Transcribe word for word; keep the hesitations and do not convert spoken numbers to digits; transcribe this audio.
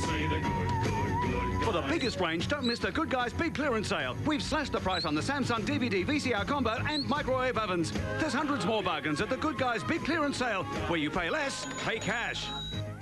say the good, good, good guys. For the biggest range, don't miss the Good Guys Big Clearance Sale. We've slashed the price on the Samsung D V D V C R combo and microwave ovens. There's hundreds more bargains at the Good Guys Big Clearance Sale, where you pay less, pay cash.